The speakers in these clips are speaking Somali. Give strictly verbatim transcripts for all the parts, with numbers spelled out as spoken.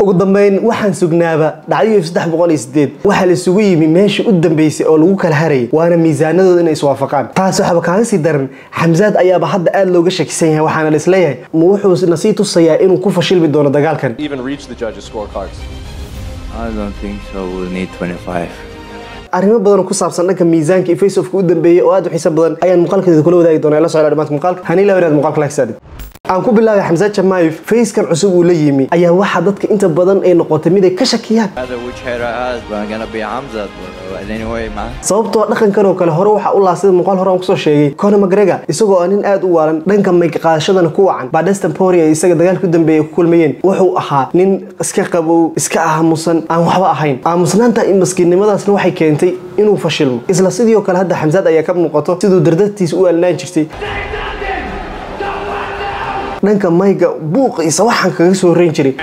ugu dambeyn waxaan sugnaaba dhacday saddex boqol iyo sideed waxa la isugu yimi meeshii u dambeysay oo lagu kala haray waana miisaanadooda inay iswaafaqaan taas waxa kaaga sii daran Xamzaad ayaaba hadda aad looga shakisan yahay waxaana la isleeyahay ma wuxuu nasiib tusayaa inuu ku fashilmi doono dagaalkan even reach the judges scorecards. I don't think so. We'll need twenty-five. arrimo badan ku saabsan dhanka miisaanka iyo face off-ka u dambeeyay oo aad u xiiso badan ayaan muuqaalkeeda kula wadaagi doonaa la socda dhamaadka muuqaalka hani la wadaad muuqaalka la xsaadid aan ku bilaabay Xamzaad Jamaayef face-kan cusub uu la yimi ayaa waxa dadka inta badan ay noqotay mid ay ka shakiyaan Either which head I had, but I'm gonna be Hamza. But anyway, man. sababtoo dhaqankan oo kale hore waxa u laasay muuqaal hore aan ku soo sheegay Conor McGregor isagoo aan nin aad u waalan dhanka mic qaadashadana ku wacan ba Dustin Poirier isaga dagaal ku dambeeyay ku kulmayeen wuxuu ahaa nin iska qabow iska aamusan aan waxba ahayn aamusnaanta in maskiinimadaasna waxay keentay inuu fashilmo isla sidoo kale hadda Xamzaad ayaa ka muuqato sidoo dardartiisa u alnaan jirtay dhanka mayga buuqiisa waxaan kaga soo reyn jiray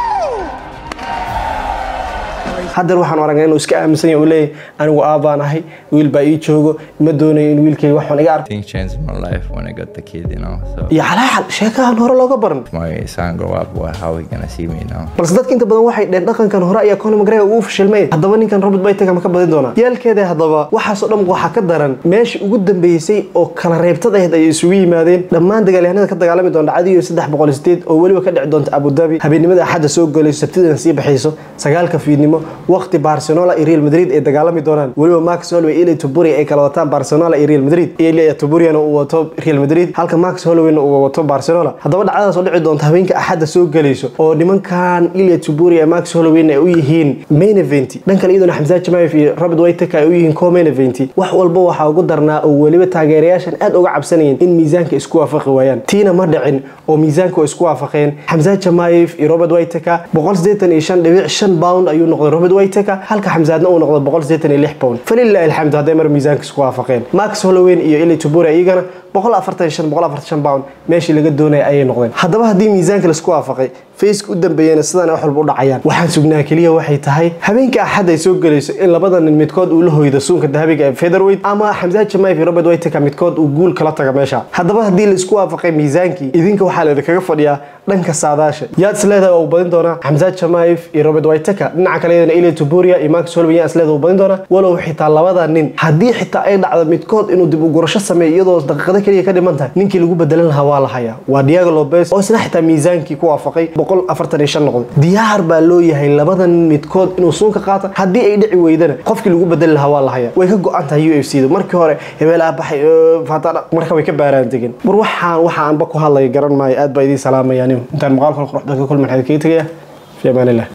hadda waxaan aragnaa inuu iska aaminsan yahay oo leeyahay anigu aabaan ahay wiil baa ii joogo ma doonayo in wiilkayga wax iga arko Things changed in my life when I got the kid, you know. So ya xalaal sheekahan hore looga baran my son grow up, well, how he gonna see me now? balse dadka inta badan waxay dheen dhaqankan hore ayaa Conor McGregor uu fashilmay haddaba ninkan Robert Whittaker ma ka badin doona yeelkeeda haddaba waxa soo dhan waxa ka daran meeshii ugu dambeysay oo kala reebtada ahayd ay isugu yimaadeen dhammaan dagaalyahanada ka dagaalami doona dhacday saddex boqol iyo sideed oo waliba ka dhici doonta Abu Dhabi habeenimada Axad soo galayso Sabtida sii baxayso sagaalka fiidnimo waqti Barcelona iyo Real Madrid ay dagaalami doonaan waliba Max Holloway iyo Tuburi ay kala wataan Barcelona iyo Real Madrid iyo Tuburi uu wato Real Madrid halka Max Holloway uu wato Barcelona haddaba dhacdaas oo dhici doonta habeenka Axad soo galayso oo nimankan iyo Tuburi iyo Max Holloway ay u yihiin main event dhanka iyaduna Xamzaad Jamaayef iyo Robert Whittaker ay u yihiin co-main event wax walba waxa ugu darnaa oo waliba taageerayaashan aad uga cabsanayeen in miisaanka isku waafaqi waayaan tiina ma dhicin oo miisaanku isku waafaqeen Xamzaad Jamaayef iyo Robert Whittaker boqol sideetan iyo shan dhibic shan pound ayuu noqday Robert Whittaker halka Xamzaadna uu noqday boqol sideetan iyo lix pound falillahi alxamdu haday mar miisaanka isku waafaqeen Max Holloway iyo Eli Tuburi ayagana boqol afartan iyo shan boqol afartan iyo shan pound meeshii laga doonay ayay noqdeen haddaba hadii miisaanka la isku waafaqay face u dambeeyana sidaan wax walba u dhacayaan waxaan sugnaa kaliya waxay tahay habeenka Axad ay soo galayso in labadan nin midkood uu la hooydo suunka dahabiga ee featherweight ama Xamzaad Jamaayef iyo Robert Whittaker midkood uu guul kala taga meesha haddaba hadii la isku waafaqay miisaankii idinka waxa la kaga fadhiyaa dhanka saadaasha yaad isleedahay oo badin doona Xamzaad Jamaayef iyo Robert Whittaker dhinaca kale Eli Tuburi iyo Max Holloway yaad isleedahay oo badin doona walow xitaa labada nin hadii xitaa ay dhacdo midkood inuu dib u gurasho sameeyo iyadoo daqiiqada kaliya ka dhiman tahay ninkii lagu bedelan lahaa waa la hayaa waa Diego Lopez oo isna xitaa miisaankii ku waafaqay boqol afartan iyo shan noqday diyaar baa loo yahay labadan midkood inuu suunka qaato hadii ay dhici weydana qofkii lagu bedel lahaa waa la hayaa way ka go'an tahay U F C da markii hore hebel ah baxay fatada marka way ka baaraan degin war waxaan waxaan ba ku hadlay garan maayo aad baa idin salaamayaan intaan muuqaalka quruxda ka kulman xadkeeyay fi amaan Allah